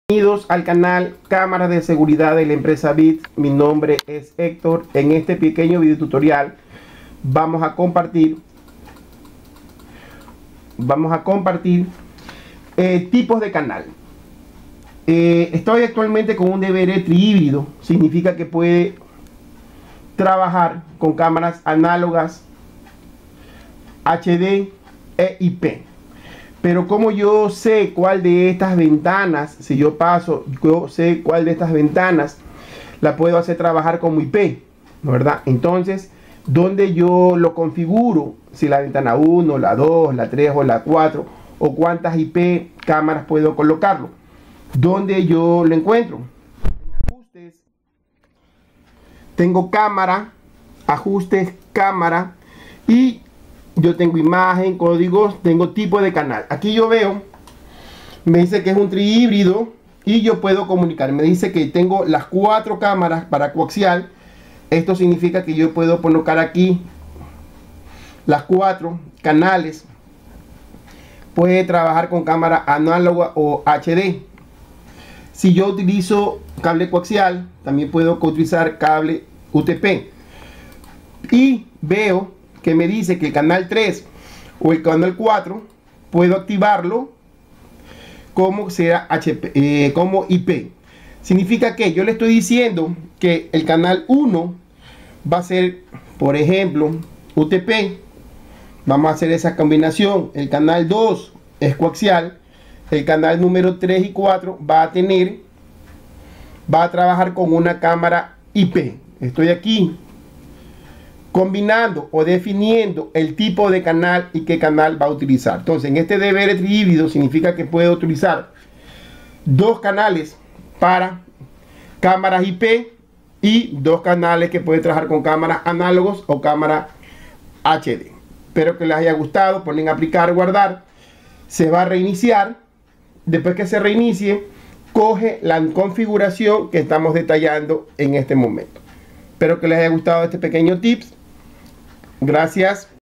Bienvenidos al canal Cámaras de Seguridad de la empresa BIT. Mi nombre es Héctor. En este pequeño video tutorial vamos a compartir tipos de canal. Estoy actualmente con un DVR trihíbrido. Significa que puede trabajar con cámaras análogas, HD e IP. Pero como yo sé cuál de estas ventanas, si yo paso, yo sé cuál de estas ventanas la puedo hacer trabajar como IP, ¿no, verdad? Entonces, donde yo lo configuro, si la ventana 1, la 2, la 3 o la 4, o cuántas IP cámaras puedo colocarlo, donde yo lo encuentro. En ajustes, tengo cámara, ajustes, cámara, y yo tengo imagen, códigos, tengo tipo de canal. Aquí yo veo, me dice que es un trihíbrido y yo puedo comunicar. Me dice que tengo las 4 cámaras para coaxial. Esto significa que yo puedo colocar aquí las 4 canales. Puede trabajar con cámara análoga o HD. Si yo utilizo cable coaxial, también puedo utilizar cable UTP. Y veo que me dice que el canal 3 o el canal 4 puedo activarlo como sea como IP. Significa que yo le estoy diciendo que el canal 1 va a ser, por ejemplo, UTP. Vamos a hacer esa combinación. El canal 2 es coaxial. El canal número 3 y 4 va a trabajar con una cámara IP. Estoy aquí combinando o definiendo el tipo de canal y qué canal va a utilizar. Entonces, en este DVR trihíbrido significa que puedo utilizar 2 canales para cámaras IP y 2 canales que pueden trabajar con cámaras análogos o cámara HD. Espero que les haya gustado. Ponen aplicar, guardar. Se va a reiniciar. Después que se reinicie, coge la configuración que estamos detallando en este momento. Espero que les haya gustado este pequeño tips. Gracias.